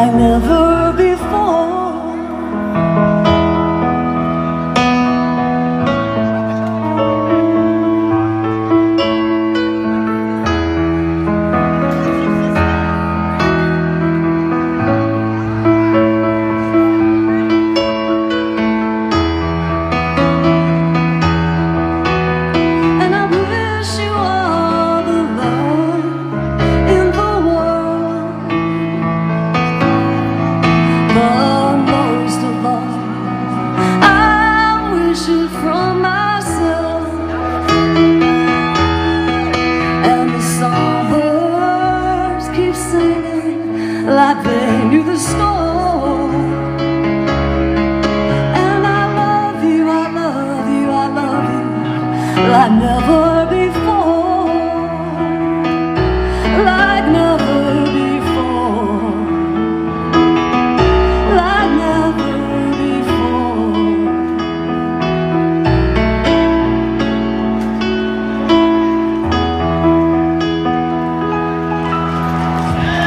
like never before. From myself, and the songbirds keep singing like they knew the score. And I love you, I love you, I love you like never before, like never before, like never before.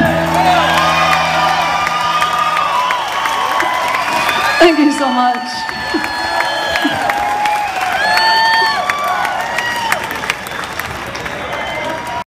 Thank you so much.